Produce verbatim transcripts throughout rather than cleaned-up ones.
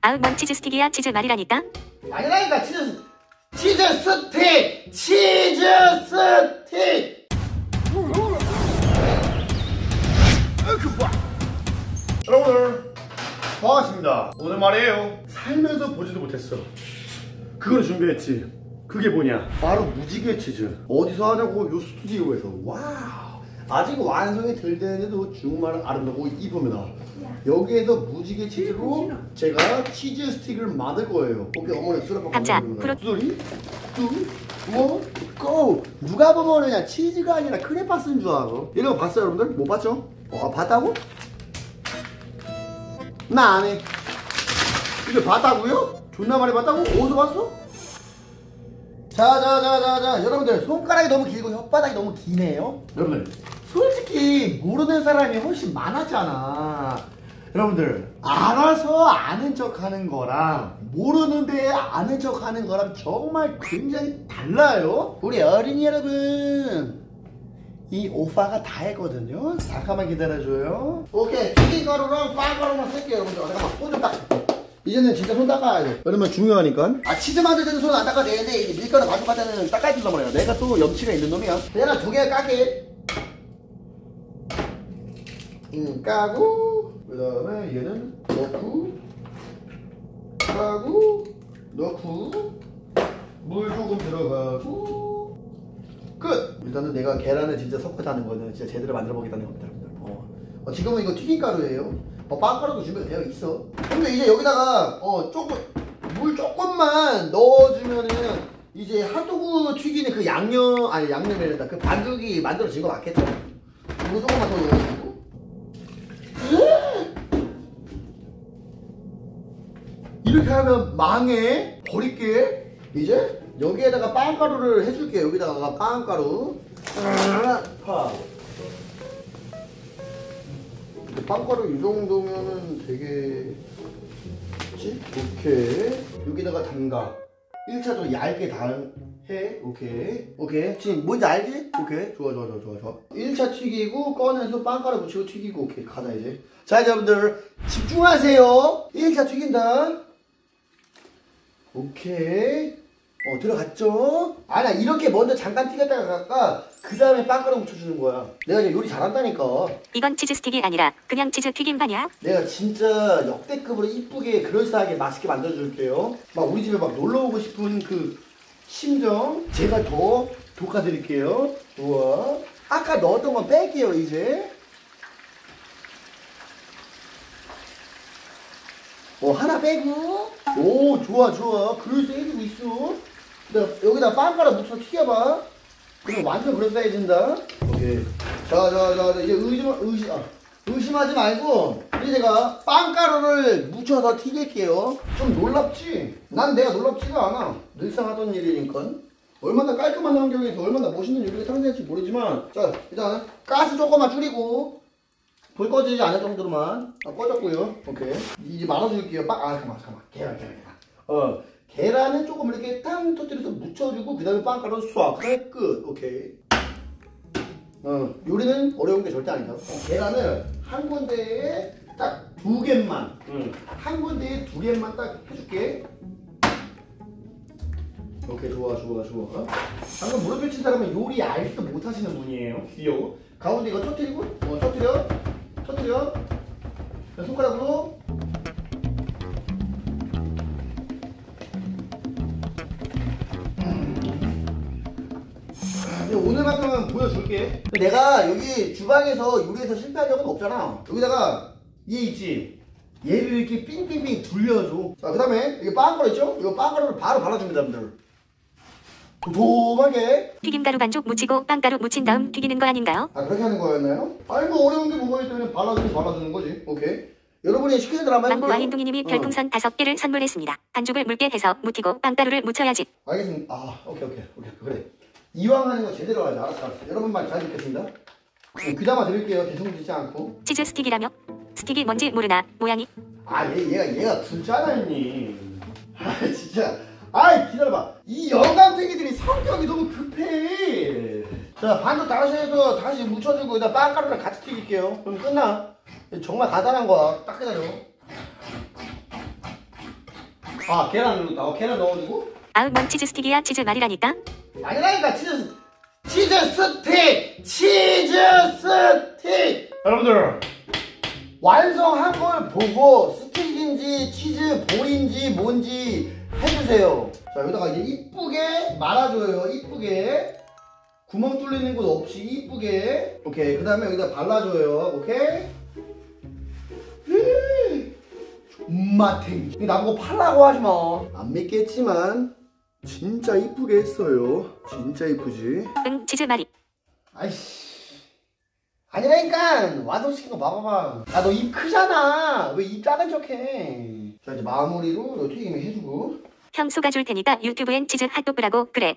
아우 뭔 치즈 스틱이야. 치즈 말이라니까. 아니라니까. 치즈 치즈 스틱 치즈 스틱. 여러분들 반갑습니다. 오늘 말이에요, 살면서 보지도 못했어. 그걸 준비했지. 그게 뭐냐, 바로 무지개 치즈. 어디서 하냐고? 요 스튜디오에서. 와우, 아직 완성이 덜 되는데도 정말 아름다고 이쁩니다. 여기에서 무지개 치즈로 제가 치즈 스틱을 만들 거예요. 오케이, 어머니 수락밥 감자 프로 쓰리 투 원 고. 누가 보면 그냥 치즈가 아니라 크레파스인 줄 알아. 이런 거 봤어요 여러분들? 못 봤죠? 어, 봤다고? 나 안 해. 이거 봤다고요? 존나 많이 봤다고? 어디서 봤어? 자자자자자 여러분들, 손가락이 너무 길고 혓바닥이 너무 기네요. 여러분들 솔직히 모르는 사람이 훨씬 많았잖아. 여러분들, 알아서 아는 척 하는 거랑 모르는데 아는 척 하는 거랑 정말 굉장히 달라요. 우리 어린이 여러분, 이 오빠가 다 했거든요. 잠깐만 기다려줘요. 오케이, 튀김가루랑 빵가루만 쓸게요 여러분들. 잠깐만, 손 좀 닦아. 이제는 진짜 손 닦아야 돼. 여러분 중요하니까. 아, 치즈 만들 때는 손 안 닦아도 되는데 이제 밀가루 가져갈 때는 닦아야 된단 말이야. 내가 또 염치가 있는 놈이야. 얘는 두 개 까게. 음, 까고, 그 다음에 얘는 넣고, 까고, 넣고, 물 조금 들어가고, 끝! 일단은 내가 계란을 진짜 섞어서 하는 거는 진짜 제대로 만들어 보겠다는 겁니다. 어. 어, 지금은 이거 튀김가루예요. 어, 빵가루도 준비가 되어 있어. 근데 이제 여기다가 어 조금 물 조금만 넣어주면은 이제 핫도그 튀기는 그 양념, 아니 양념이란다, 그 반죽이 만들어진 거 맞겠죠? 물 조금만 더 넣어주고. 이렇게 하면 망해. 버릴게. 이제 여기에다가 빵가루를 해줄게. 여기다가 빵가루. 파. 빵가루 이 정도면은 되게 그치? 오케이. 여기다가 담가. 일 차도 얇게 다 해. 오케이. 오케이. 지금 뭔지 알지? 오케이. 좋아 좋아 좋아 좋아 좋아. 일 차 튀기고 꺼내서 빵가루 묻히고 튀기고. 오케이. 가자 이제. 자 이제 여러분들 집중하세요. 일 차 튀긴다. 오케이. 어, 들어갔죠? 아니야, 이렇게 먼저 잠깐 튀겼다가 갈까? 그 다음에 빵가루 묻혀주는 거야. 내가 이제 요리 잘한다니까. 이건 치즈 스틱이 아니라 그냥 치즈 튀김반이야. 내가 진짜 역대급으로 이쁘게 그럴싸하게 맛있게 만들어줄게요. 막 우리 집에 막 놀러오고 싶은 그 심정 제가 더 돋궈드릴게요. 우와. 아까 넣었던 건 뺄게요 이제. 어, 하나 빼고. 오, 좋아 좋아. 그럴싸해지고 있어. 여기다 빵가루 묻혀서 튀겨봐. 그럼 완전 그럴싸해진다. 오케이. 자, 자, 자, 이제 의심, 의심, 아, 의심하지 말고 이제 제가 빵가루를 묻혀서 튀길게요. 좀 놀랍지? 난 내가 놀랍지가 않아. 늘상 하던 일이니까. 얼마나 깔끔한 환경에서 얼마나 멋있는 요리가 탄생할지 모르지만, 자, 일단 가스 조금만 줄이고 불 꺼지지 않을 정도로만. 아, 꺼졌고요. 오케이. 이제 말아줄게요. 빵, 아, 잠깐만, 잠깐만. 계란, 계란, 계란. 어, 계란은 조금 이렇게 탕 터뜨려서 묻혀주고, 그 다음에 빵가루 쏴. 그래, 끝. 오케이. 어, 요리는 어려운 게 절대 아니다. 어, 계란을 한 군데에 딱 두 개만. 응. 한 군데에 두 개만 딱 해줄게. 오케이, 좋아, 좋아, 좋아. 방금 무릎 펼친 사람은 요리 알지도 못하시는 분이에요. 귀여워. 가운데 이거 터뜨리고, 어, 터뜨려. 터뜨려. 손가락으로. 오늘만큼은 보여줄게. 내가 여기 주방에서 요리해서 실패한 적은 없잖아. 여기다가 얘 있지? 얘를 이렇게 삥삥삥 둘려줘. 자, 그 다음에 이거 빵가루 있죠? 이거 빵가루를 바로 발라줍니다 여러분들. 도톰하게. 튀김가루 반죽 묻히고 빵가루 묻힌 다음 튀기는 거 아닌가요? 아, 그렇게 하는 거였나요? 아니 뭐 어려운 게 뭐가 있다면 발라주면 발라주는 거지. 오케이. 여러분이 시키는 대로 한번 해볼게요. 망고 와인둥이님이 어. 별풍선 다섯 개를 선물했습니다. 반죽을 묽게 해서 묻히고 빵가루를 묻혀야지. 알겠습니다. 아, 오케이 오케이 오케이. 그래. 이왕 하는 거 제대로 하자. 알았어 알았어. 여러분 말 잘 듣겠습니다. 귀담아 드릴게요. 대충 듣지 않고. 치즈 스틱이라며? 스틱이 뭔지 모르나? 모양이? 아, 얘, 얘가 얘가 진짜나 했니? 아, 진짜. 아이, 기다려봐. 이 영감탱이들이 성격이 너무 급해. 자, 반죽 다시 해서 다시 묻혀주고 여기다 빵가루랑 같이 튀길게요. 그럼 끝나. 정말 간단한 거야. 딱 기다려. 아 계란 넣었다. 어, 계란 넣어주고. 아우 뭔 치즈 스틱이야. 치즈 말이라니까. 아니라니까 치즈 치즈 스틱 치즈 스틱. 여러분들 완성한 걸 보고 스틱인지 치즈 볼인지 뭔지 해주세요. 자 여기다가 이제 이쁘게 말아줘요. 이쁘게 구멍 뚫리는 곳 없이 이쁘게. 오케이. 그 다음에 여기다 발라줘요. 오케이. 엄마탱. 나보고 팔라고 하지마. 안 믿겠지만 진짜 이쁘게 했어요. 진짜 이쁘지? 응 치즈 말이. 아이씨 아니라니까. 완성시킨 거 봐봐봐. 야 너 입 크잖아. 왜 입 작은 척해. 자 이제 마무리로 너 튀김 해주고. 형 쏘가줄 테니까 유튜브엔 치즈 핫도그라고 그래.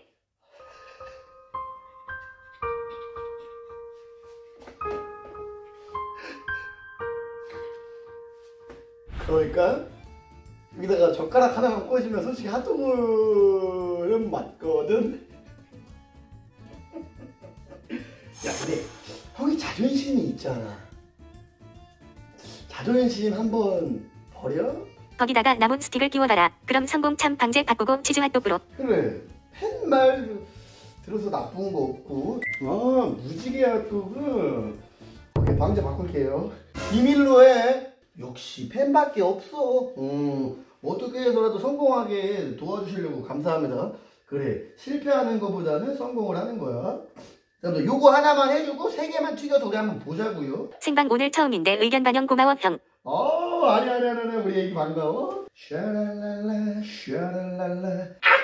그러니까 여기다가 젓가락 하나만 꽂으면 솔직히 핫도그는 맞거든. 야 근데 형이 자존심이 있잖아. 자존심 한번 버려? 거기다가 남은 스틱을 끼워봐라. 그럼 성공 참 방제 바꾸고 치즈 핫도그로. 그래 팬말 들어서 나쁜 거 없고. 아 무지개 핫도그. 오케이 방제 바꿀게요. 비밀로 해. 역시 팬밖에 없어. 음, 어떻게 해서라도 성공하게 도와주시려고 감사합니다. 그래 실패하는 것보다는 성공을 하는 거야. 여러분들 요거 하나만 해주고 세 개만 튀겨서 우리 한번 보자고요. 생방 오늘 처음인데 의견 반영 고마워 형. 어 아니 아니 아니 아니 우리 애기 반가워. 샤랄랄라 샤랄랄라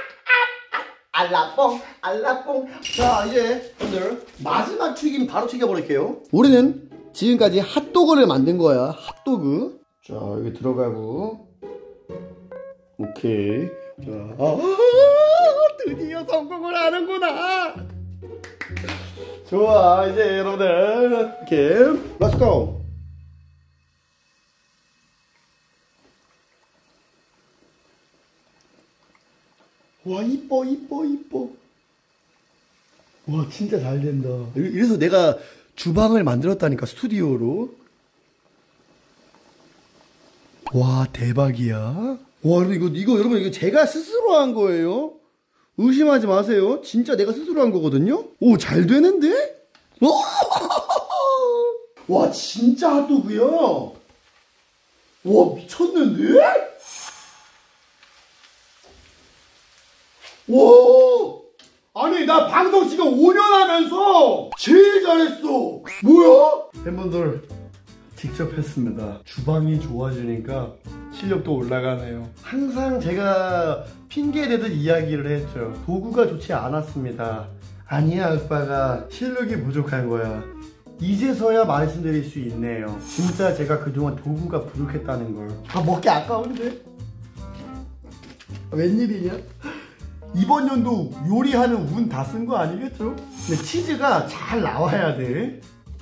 알라뽕 알라뽕. 자 이제 여러분들 마지막 튀김 바로 튀겨버릴게요. 우리는 지금까지 핫도그를 만든 거야. 핫도그. 자 여기 들어가고. 오케이. 자 아, 드디어 성공을 하는구나. 좋아 이제 여러분들 이렇게 Let's go. 와 이뻐 이뻐 이뻐. 와 진짜 잘 된다. 이래서 내가 주방을 만들었다니까. 스튜디오로. 와 대박이야. 와 이거 이거 여러분 이거 제가 스스로 한 거예요. 의심하지 마세요. 진짜 내가 스스로 한 거거든요. 오 잘 되는데? 와 진짜 핫도그야. 와 미쳤는데? 와 아니 나 방송 지금 오 년 하면서 제일 잘했어. 뭐야? 팬분들 직접 했습니다. 주방이 좋아지니까 실력도 올라가네요. 항상 제가 핑계대듯 이야기를 했죠. 도구가 좋지 않았습니다. 아니야 오빠가 실력이 부족한 거야. 이제서야 말씀드릴 수 있네요. 진짜 제가 그동안 도구가 부족했다는 걸. 아 먹기 아까운데? 웬일이냐? 이번 연도 요리하는 운 다 쓴 거 아니겠죠? 근데 치즈가 잘 나와야 돼.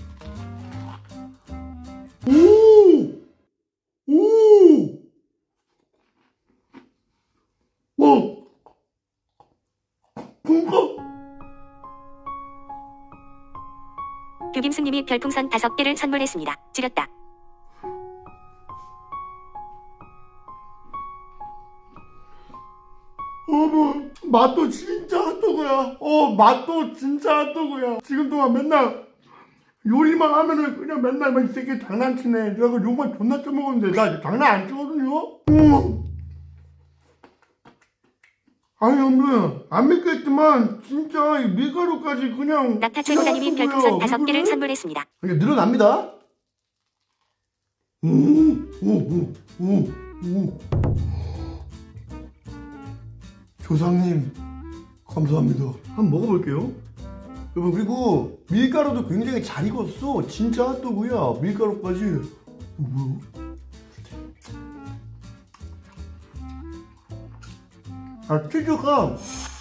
오! 오! 와! 그니까 규김수님이 별풍선 다섯 개를 선물했습니다. 지렸다. 어머 맛도 진짜 핫도그야. 어 맛도 진짜 핫도그야. 지금 동안 맨날 요리만 하면은 그냥 맨날 막 이 새끼 장난치네. 내가 욕만 존나 쳐먹었는데 나 장난 안 치거든요. 음. 아니 여러분 안 믿겠지만 진짜 이 밀가루까지 그냥. 낙타 최고사님이 별풍선 다섯 개를 선물했습니다. 이게 늘어납니다. 오오오오 조상님 감사합니다. 한번 먹어볼게요. 여러분 그리고 밀가루도 굉장히 잘 익었어. 진짜 핫도그야. 밀가루까지. 뭐야? 아 치즈가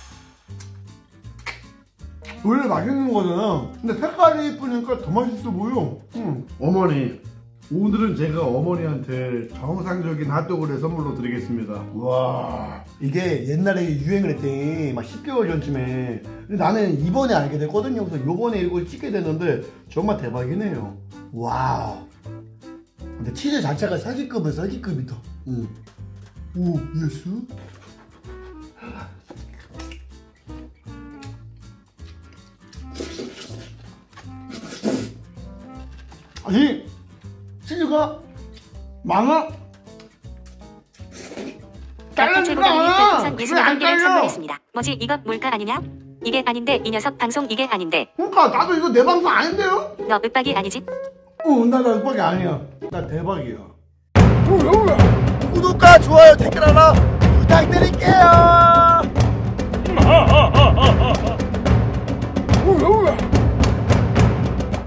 원래 맛있는 거잖아. 근데 색깔이 예쁘니까 더 맛있어 보여. 응. 어머니 오늘은 제가 어머니한테 정상적인 핫도그를 선물로 드리겠습니다. 와 이게 옛날에 유행을 했대. 막 십 개월 전쯤에. 근데 나는 이번에 알게 됐거든요. 그래서 요번에 이걸 찍게 됐는데 정말 대박이네요. 와우. 근데 치즈 자체가 사기급은 사기급이다. 응. 오, 예스? 아니, 치즈가 많아? 잘라진 거 많아! 별풍선 왜 안 예순여덟 개를 잘려? 선물했습니다. 뭐지 이거 몰카 아니냐? 이게 아닌데 이 녀석 방송 이게 아닌데 그러니까 나도 이거 내 방송 아닌데요? 너 윽박이 아니지? 어, 나 나 윽박이 아니야. 나 대박이야. 구독과 좋아요 댓글 하나 부탁드립니다.